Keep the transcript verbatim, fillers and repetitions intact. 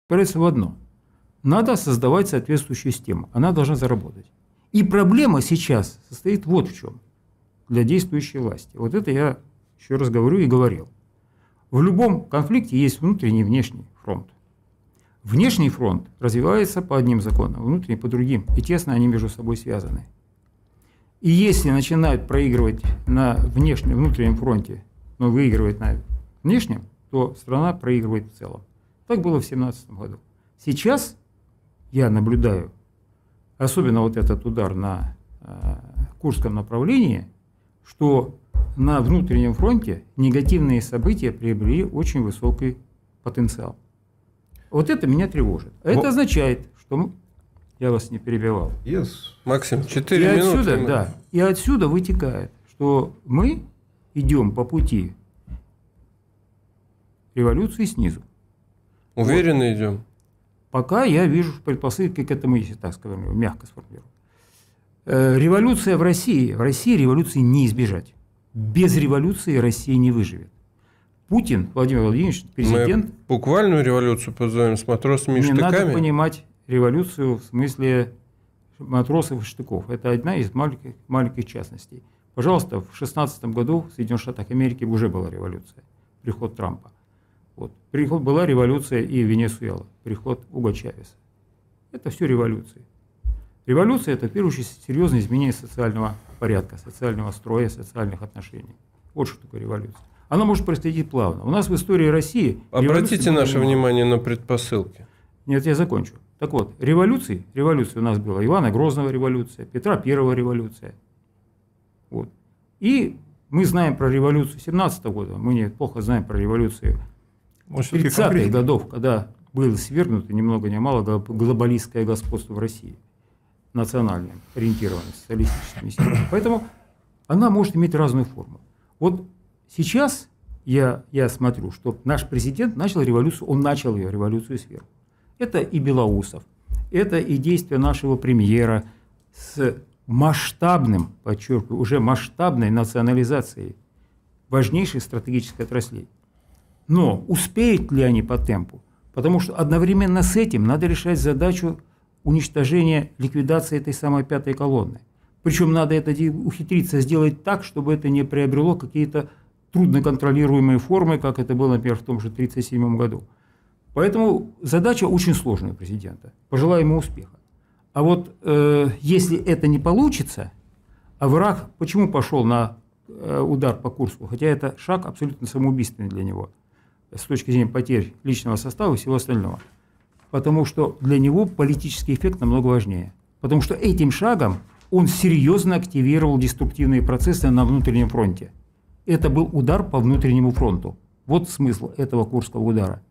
упирается в одно. Надо создавать соответствующую систему. Она должна заработать. И проблема сейчас состоит вот в чем для действующей власти. Вот это я еще раз говорю и говорил. В любом конфликте есть внутренний и внешний фронт. Внешний фронт развивается по одним законам, внутренний по другим. И тесно они между собой связаны. И если начинают проигрывать на внешнем, внутреннем фронте, но выигрывать на внешнем, то страна проигрывает в целом. Так было в две тысячи семнадцатом году. Сейчас я наблюдаю, особенно вот этот удар на э, Курском направлении, что на внутреннем фронте негативные события приобрели очень высокий потенциал. Вот это меня тревожит. А это означает, что мы... Я вас не перебивал. Yes. Максим, четыре минуты. Отсюда, да, и отсюда вытекает, что мы идем по пути революции снизу. Уверенно вот. идем? Пока я вижу предпосылки к этому, если так скажем, мягко сформулирую. Революция в России. В России революции не избежать. Без революции Россия не выживет. Путин, Владимир Владимирович, президент... Мы буквальную революцию позовем с матросами и не штыками? Не надо понимать революцию в смысле матросов и штыков. Это одна из маленьких, маленьких частностей. Пожалуйста, в шестнадцатом году в Соединенных Штатах Америки уже была революция. Приход Трампа. Вот. Приход, была революция и Венесуэла. Приход Уго Чавеса. Это все революции. Революция – это, в первую очередь, серьезное изменение социального порядка, социального строя, социальных отношений. Вот что такое революция. Она может происходить плавно. У нас в истории России... Обратите наше внимание на предпосылки. Нет, я закончу. Так вот, революции, революция у нас была Ивана Грозного революция, Петра Первого революция. Вот. И мы знаем про революцию семнадцатого года, мы неплохо знаем про революцию тридцатых годов, когда было свергнуто ни много ни мало глобалистское господство в России, национальное, ориентированное социалистическими силами. Поэтому она может иметь разную форму. Вот сейчас я, я смотрю, что наш президент начал революцию, он начал ее, революцию сверху. Это и Белоусов, это и действия нашего премьера с масштабным, подчеркиваю, уже масштабной национализацией важнейших стратегических отраслей. Но успеют ли они по темпу? Потому что одновременно с этим надо решать задачу уничтожения, ликвидации этой самой пятой колонны. Причем надо это ухитриться сделать так, чтобы это не приобрело какие-то трудноконтролируемые формы, как это было, например, в том же тридцать седьмом году. Поэтому задача очень сложная у президента. Пожелаю ему успеха. А вот э, если это не получится, а враг почему пошел на э, удар по Курску, хотя это шаг абсолютно самоубийственный для него с точки зрения потерь личного состава и всего остального. Потому что для него политический эффект намного важнее. Потому что этим шагом он серьезно активировал деструктивные процессы на внутреннем фронте. Это был удар по внутреннему фронту. Вот смысл этого Курского удара.